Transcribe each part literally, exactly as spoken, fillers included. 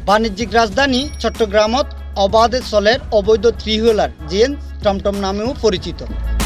বাণিজ্যিক রাজধানী চট্টগ্রামত অবাধে চলের অবৈধ থ্রি হুইলার জিএন টমটম নামেও পরিচিত।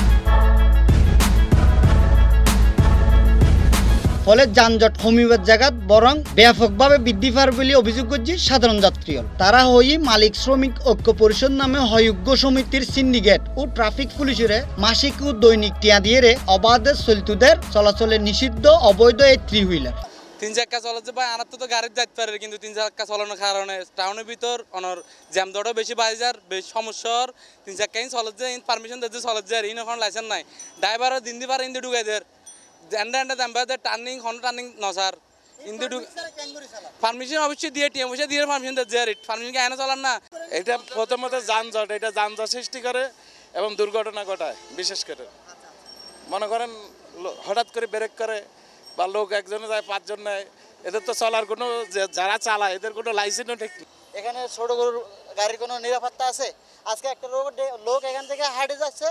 ফলে যানজট কমিবার জায়গাত বরং ব্যাপকভাবে বৃদ্ধি পার বলে অভিযোগ করছে সাধারণ যাত্রীল। তারা হই মালিক শ্রমিক ঐক্য পরিষদ নামে হয়োগ্য সমিতির সিন্ডিকেট ও ট্রাফিক পুলিশের মাসিক ও দৈনিক টিয়া দিয়ে অবাধে চলতুদের চলাচলে নিষিদ্ধ অবৈধ এই থ্রি হুইলার। তিন চাক্কা চলাচ্ছে ভাই আর তো গাড়ির যাইতে পারে, কিন্তু তিন চাক্কা চালানোর কারণে টাউনের ভিতর অনর জ্যাম দরও বেশি বাড়ি যার বেশি সমস্যার তিন চাক্কাই চলাচ্ছে পারমিশন দিতে চলাচ্ছে আর ইন এখন লাইসেন্স নাই ড্রাইভারও দিন দিবার ইন্দি ঢুকাই দের এন্ডা এন্ডা দাম বাদে টার্নিং হন টার্নিং নসার ইন্দি ঢুক পারমিশন অবশ্যই দিয়ে টিএম অবশ্যই দিয়ে পারমিশন দিচ্ছে আর পারমিশন কি আইনা চলার না। এটা প্রথমত যানজট, এটা যানজট সৃষ্টি করে এবং দুর্ঘটনা ঘটায়। বিশেষ করে মনে করেন হঠাৎ করে ব্রেক করে বা লোক একজনে যায় পাঁচজন নেয়, এদের তো চলার কোনো যারা চালায় এদের কোনো লাইসেন্সও ঠিক নেই। এখানে ছোট গরুর গাড়ির কোনো নিরাপত্তা আছে? আজকে একটা লোক এখান থেকে হাঁটে যাচ্ছে,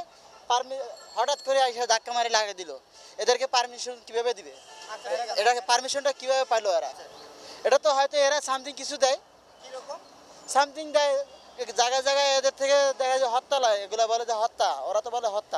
হঠাৎ করে এসে ধাক্কা মারি লাগিয়ে দিল, এদেরকে পারমিশন কিভাবে দিবে? এটাকে পারমিশনটা কিভাবে পাইলো এরা? এটা তো হয়তো এরা সামথিং কিছু দেয়, সামথিং দেয় জায়গায় জায়গায় এদের থেকে দেখা যায় হত্যা লয়, এগুলো বলে যে হত্যা, ওরা তো বলে হত্যা।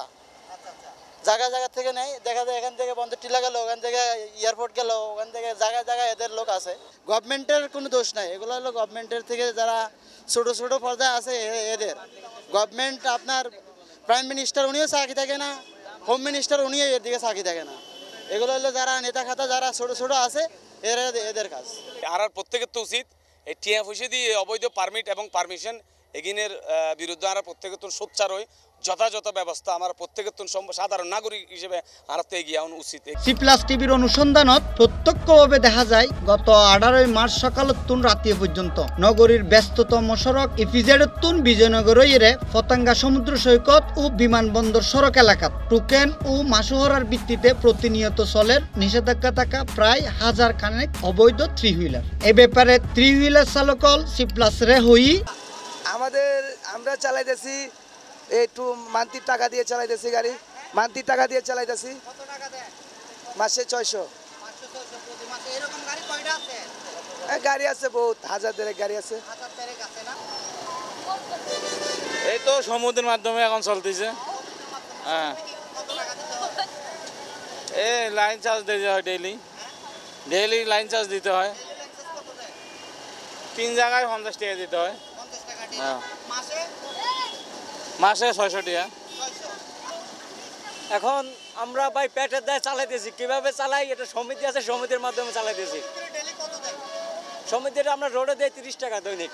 জায়গা জায়গা থেকে নেই, দেখা যায় এখান থেকে বন্ধ টিলা গেল, ওখান থেকে এয়ারপোর্ট গেল, ওখান থেকে জায়গায় জায়গায় এদের লোক আছে। গভর্নমেন্টের কোনো দোষ নাই, এগুলো হলো গভর্নমেন্টের থেকে যারা ছোটো ছোটো পর্যায়ে আছে এদের। গভর্নমেন্ট আপনার প্রাইম মিনিস্টার উনিও চাকরি থাকে না, হোম মিনিস্টার উনিও এর দিকে চাকরি থাকে না। এগুলো হলো যারা নেতা খাতা যারা ছোটো ছোটো আছে এরা এদের কাজ। আর আর প্রত্যেকের তো উচিত এই টিয়া পয়সা দিয়ে অবৈধ পারমিট এবং পারমিশন এগিনের বিরুদ্ধে আমরা প্রত্যেকের তো সোচ্চার হই, যথাযথ ব্যবস্থা আমার প্রত্যেকের সাধারণ নাগরিক হিসেবে আনাতে এগিয়ে আনা উচিত। সি প্লাস টিভির অনুসন্ধানত প্রত্যক্ষভাবে দেখা যায় গত আঠারোই মার্চ সকালতুন রাতে পর্যন্ত নগরীর ব্যস্ততম সড়ক ইফিজেডতুন বিজয়নগর এরে পতাঙ্গা সমুদ্র সৈকত ও বিমানবন্দর সড়ক এলাকাত টোকেন ও মাসুহরার ভিত্তিতে প্রতিনিয়ত চলের নিষেধাজ্ঞা থাকা প্রায় হাজার খানেক অবৈধ থ্রি হুইলার। এ ব্যাপারে থ্রি হুইলার চালকল সি প্লাস রে হই আমাদের আমরা চালাইতেছি একটু মান্থলি টাকা দিয়ে চালাইতেছি, গাড়ি মান্থলি টাকা দিয়ে চালাইতেছি মাসে ছয়শো। গাড়ি আছে বহুত, হাজার দেড়েক গাড়ি আছে। এই তো সমুদ্রের মাধ্যমে এখন চলতেছে। হ্যাঁ, এই লাইন চার্জ দিতে হয়, ডেইলি ডেইলি লাইন চার্জ দিতে হয়। তিন জায়গায় পঞ্চাশ টাকা দিতে হয়। হ্যাঁ, মাসে ছয়শো টাকা। এখন আমরা ভাই পেটের দায় চালাইতেছি, কিভাবে চালাই এটা সমিতি আছে, সমিতির মাধ্যমে চালাইতেছি। সমিতিটা আমরা রোডে দেয় তিরিশ টাকা দৈনিক।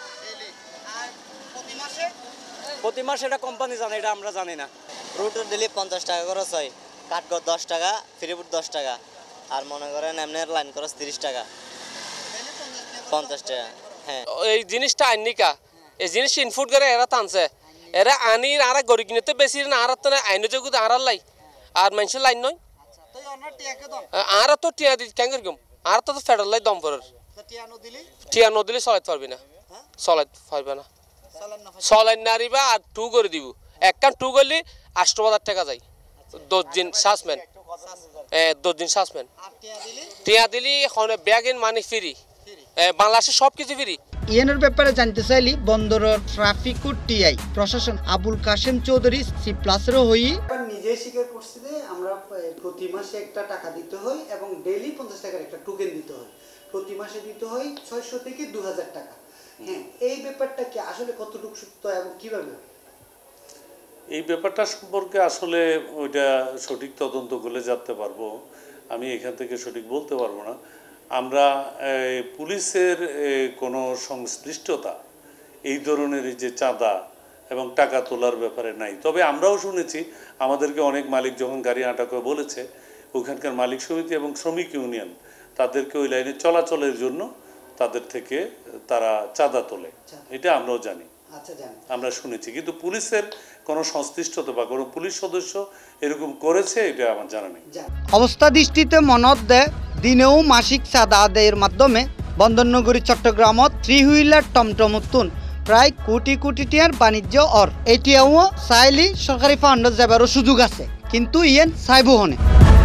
প্রতি মাসে এটা কোম্পানি জানে, এটা আমরা জানি না। রুটের ডেলি পঞ্চাশ টাকা খরচ হয়, কাঠগড় দশ টাকা, ফ্রিপুট দশ টাকা, আর মনে করেন এমনের লাইন খরচ তিরিশ টাকা, পঞ্চাশ টাকা। হ্যাঁ, এই জিনিসটা আইনিকা এই জিনিস ইনপুট করে এরা টানছে, এরা আনি আর গড়ি কিনতে বেশি না, আর তো আইন যোগ আর লাই আর মানুষের লাইন নয় আর তো টিয়া দি কেন কম আর তো ফেডার লাই দম পরের টিয়া নদিলে চলাইতে পারবি না, চলাইতে পারবে না, চলাই নারিবা আর টু করে দিব। এক কান টু করলে আষ্ট হাজার টাকা যায়, দশ দিন সাসপেন্ড, দশ দিন সাসপেন্ড। টিয়া দিলি ব্যাগিন মানে ফ্রি, বাংলাদেশে সব কিছু ফ্রি। ইয়েনের ব্যাপারে জানতে চাইলি বন্দরের ট্রাফিক ও টিআই প্রশাসন আবুল কাশেম চৌধুরী সি প্লাসেরও হই নিজেই স্বীকার করছি যে আমরা প্রতি মাসে একটা টাকা দিতে হয় এবং ডেইলি পঞ্চাশ টাকার একটা টোকেন দিতে হয়, প্রতি মাসে দিতে হয় ছয়শো থেকে দু হাজার টাকা। হ্যাঁ, এই ব্যাপারটা কি আসলে কতটুকু সত্য এবং কিভাবে? এই ব্যাপারটা সম্পর্কে আসলে ওইটা সঠিক তদন্ত করলে জানতে পারবো, আমি এখান থেকে সঠিক বলতে পারবো না। আমরা পুলিশের কোনো সংশ্লিষ্টতা এই ধরনের যে চাঁদা এবং টাকা তোলার ব্যাপারে নাই। তবে আমরাও শুনেছি আমাদেরকে অনেক মালিক যখন গাড়ি আটা করে বলেছে, ওখানকার মালিক সমিতি এবং শ্রমিক ইউনিয়ন তাদেরকে ওই লাইনে চলাচলের জন্য তাদের থেকে তারা চাঁদা তোলে, এটা আমরাও জানি, আমরা শুনেছি। কিন্তু পুলিশের কোনো সংশ্লিষ্টতা বা কোনো পুলিশ সদস্য এরকম করেছে এটা আমার জানা নেই। অবস্থা দৃষ্টিতে মনত দেয় দিনেও মাসিক চাঁদা আদায়ের মাধ্যমে বন্দরনগরী চট্টগ্রামত থ্রি হুইলার টমটম উত্তুন প্রায় কোটি কোটি টিয়ার বাণিজ্য অর এটিও চাইলি সরকারি ফান্ডত যাবারও সুযোগ আছে, কিন্তু ইয়েন চাইব হনে।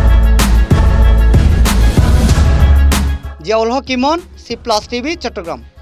Ziaul Haque Emon, C plus TV, Chittagong.